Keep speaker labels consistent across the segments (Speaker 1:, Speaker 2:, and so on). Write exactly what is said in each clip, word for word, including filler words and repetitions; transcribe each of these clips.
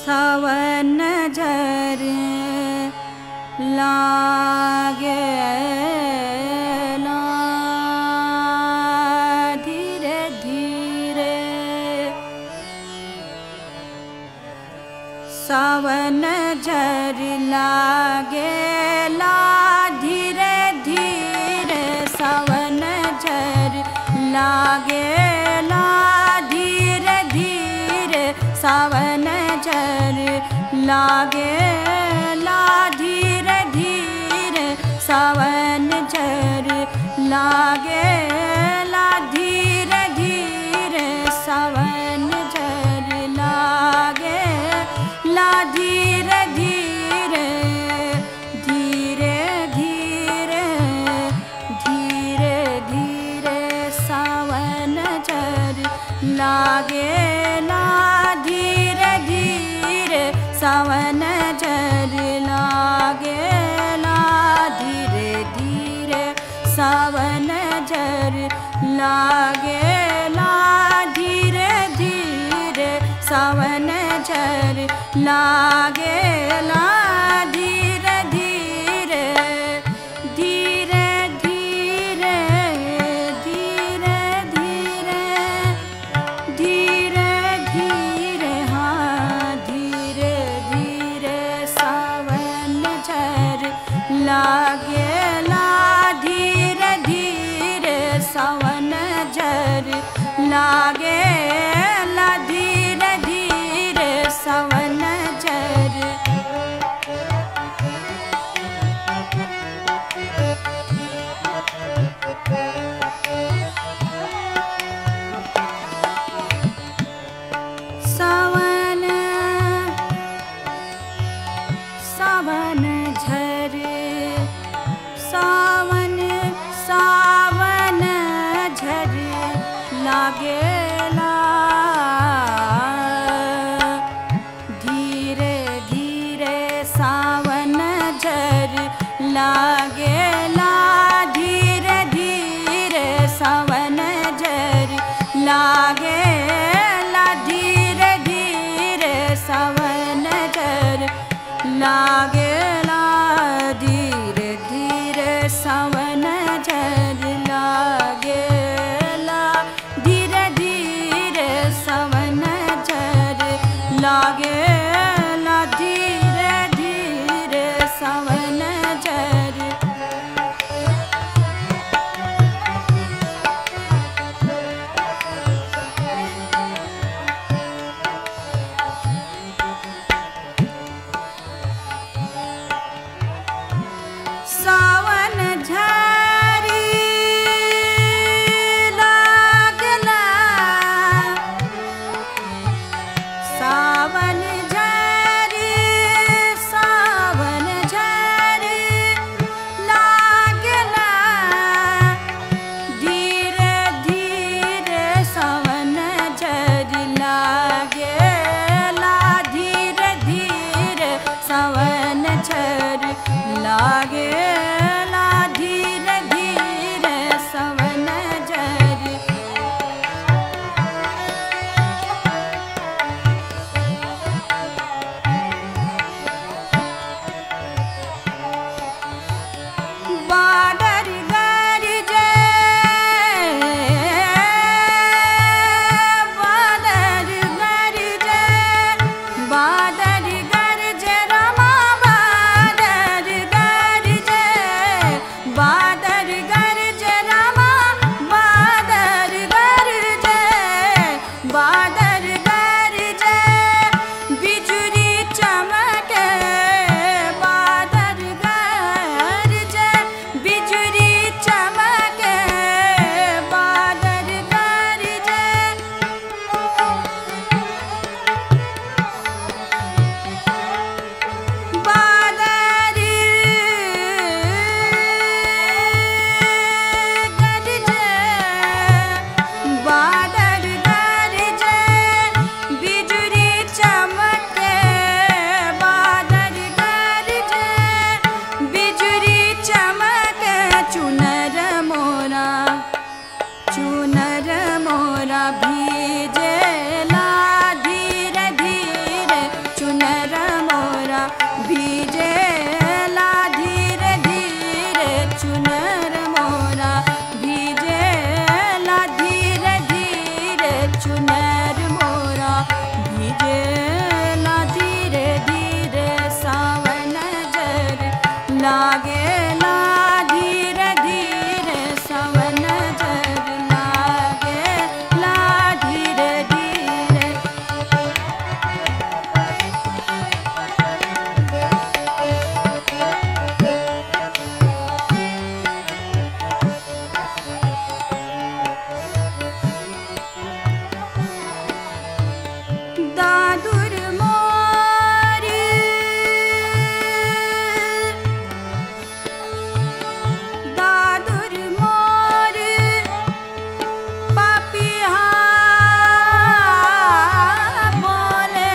Speaker 1: सावन झर लागे ना धीरे धीरे, सावन झर लागे ला धीरे धीरे, सावन झर लागे ला धीरे धीरे, सावन झर लागे ला धीरे धीरे, सावन झर लागे ला धीरे धीरे, सावन झर लागे ला धीरे धीरे, धीरे धीरे धीरे धीरे, सावन झर लागे ला धीरे धीरे, सावन झर लागे ला धीरे धीरे, सावन झर लागे ला धीरे धीरे, सावन झर लागे ला धीरे धीरे, धीरे धीरे धीरे धीरे, धीरे धीरे हाँ धीरे धीरे, सावन झर लागे ला धीरे धीरे, सावन झर लागे ला धीरे धीरे, सावन झर सावन सावन झर सावन सावन झर लागे ला धीरे धीरे, सावन झर लागे ला धीरे धीरे, सावन झर लागे ला धीरे धीरे, सावन झर लागे ला धीरे धीरे, सावन झर लागे ला धीरे धीरे, सावन झर लागे ला धीरे धीरे, सावन झर भीजेला धीरे धीरे चुनर मोरा, भीजेला धीरे धीरे चुनर मोरा, भीजेला धीरे धीरे सावन जर लागेला धीरे धीरे सावन जर लागेला धीरे धीरे। दादुर मोरी दादुर मोरी पापिया बोले,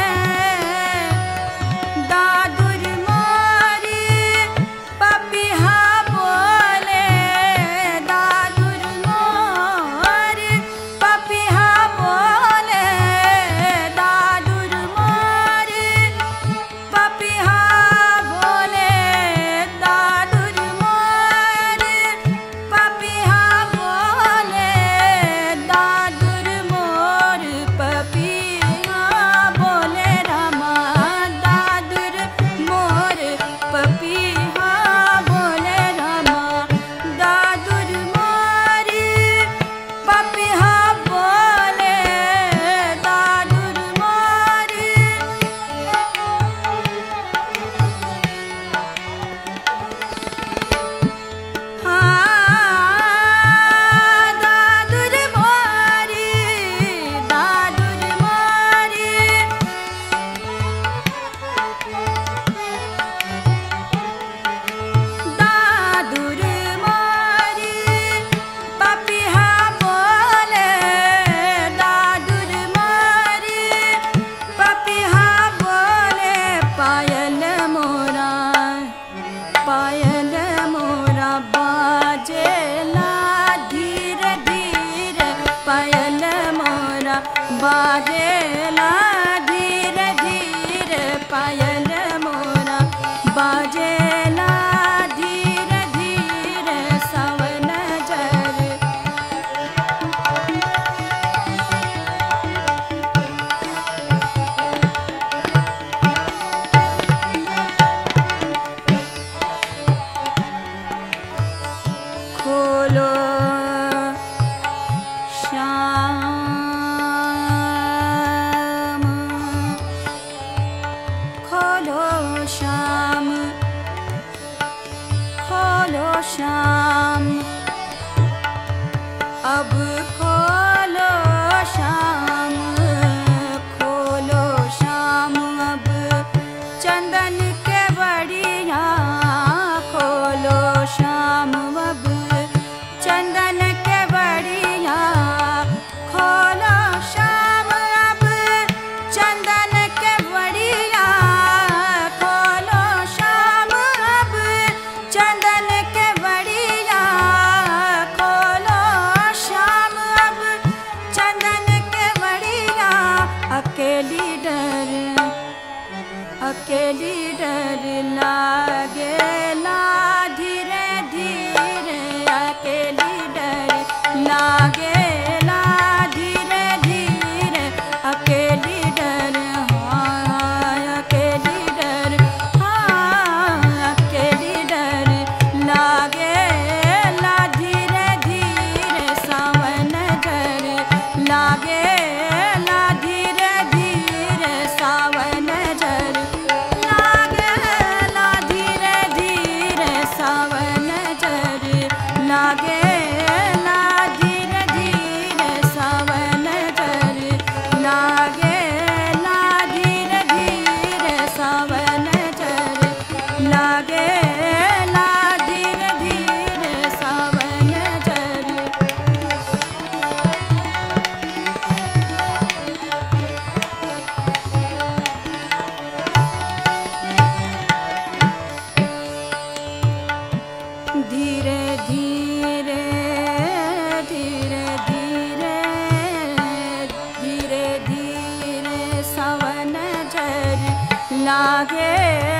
Speaker 1: दादुर मोरी पापिया बोले, दादुर मोरी पापिया बोले, दादुर मोरी पापिया बोले, दादुर मोरी पापिया बोले, दादुर मोर पपिया बोले रामा, दादुर मोर पपिया बोले रामा, दादुर मोरी पपिया बोले, दादुर मोरी। हाँ दादुर मोरी, दादुर मोरी, दादुर मोरी पपिया बोले, दादुर मोरी पपिया बोले, पायल मोरा पायल मोरा बाजेला धीरे धीरे, पायल मोरा बाजेला धीरे धीरे, पायल मोरा बाजेला धीरे धीरे सावन जर। खोलो श्याम, खोलो श्याम, खोलो श्याम, अब खोलो श्याम, खोलो श्याम, अब चंदन के बढ़िया, खोलो श्याम, अब चंदन के बढ़िया, खोलो श्याम, अब चंदन के बढ़िया, खोलो श्याम, अब चंदन के बढ़िया, खोलो श्याम, अब चंदन के बढ़िया। अकेली डर अकेली डर लागेला धीरे धीरे, अकेली डर लागेला धीरे धीरे, अकेली डर हाँ अकेली डर, हाँ अकेली डर लागेला धीरे धीरे सावन जर लागेला धीरे धीरे सावन जर, लागेला धीरे धीरे सावन जर, लागेला धीरे धीरे सावन जर, लागेला धीरे धीरे सावन जर, लागेला धीरे धीरे सावन जर। धीरे धीरे धीरे धीरे धीरे धीरे सावन जर लागे